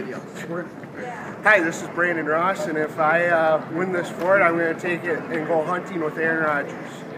somebody else. Hi, this is Brandon Ross, and if I win this Ford, I'm going to take it and go hunting with Aaron Rodgers.